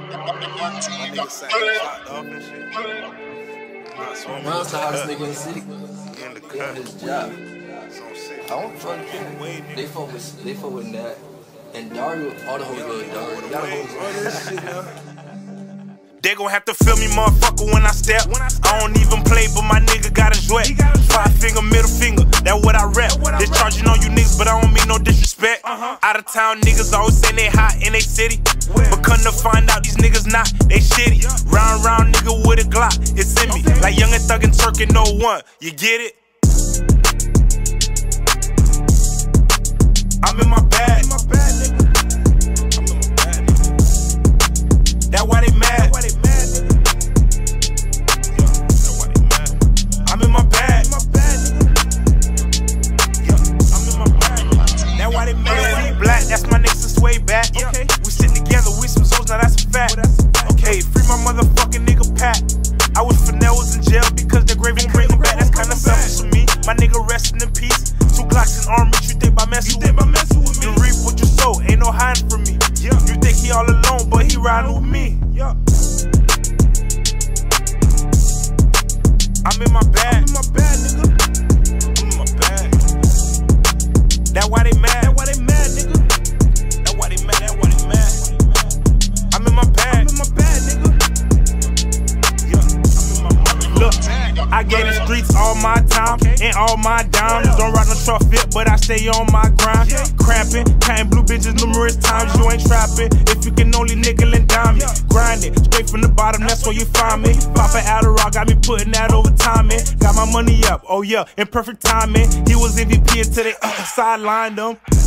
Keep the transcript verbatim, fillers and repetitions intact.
nigga sang chopped off and shit. Ron's the hottest nigga in the city. In the He on cut. his job. Some shit. I don't fucking care. They fuck with, they fuck with that. And Dario, all the hoes love Dario. Y'all the hoes love this shit now. They gon' have to feel me, motherfucker, when I step. I don't even play, but my nigga got his wet. Five finger, middle finger, that what I rep. They charging on you niggas, but I don't mean no disrespect. Out of town niggas always say they hot in they city, but come to find out these niggas not, they shitty. Round round nigga with a Glock, it's in me. Like Young and Thug and Turk in oh one, you get it? I'm in my bag. That why they mad. I'm in my bag. I'm in my bag. That why they mad. Black, that's my niggas since way back. Okay. We sitting together, we some souls, now that's a fact. Okay, free my motherfucking nigga Pat. I wish Fennell was in jail because the grave ain't bring him back. That's kinda selfish for me. My nigga resting in peace. Two Glocks in arm, you think by messing with me? You reap what you sow, ain't no hiding from me. You think he all alone, but he riding with me. I'm in my bag. I'm in my bag, nigga. I'm in my bag. That why they mad. That why they mad, nigga. That why they mad. That why they mad. I'm in my bag. I'm in my bag, nigga. Yeah, I'm in my bag. Look, I gave the streets all my time and all my dimes. Don't rock no truck fit, but I stay on my grind. Cramping, counting blue bitches numerous times. You ain't trapping if you can only nickel and dime me. Grinding straight from the bottom, that's where you find me. Poppin' Adderall, got me putting that over time in. Got my money up, oh yeah, in perfect timing. He was M V P until they uh, sidelined him.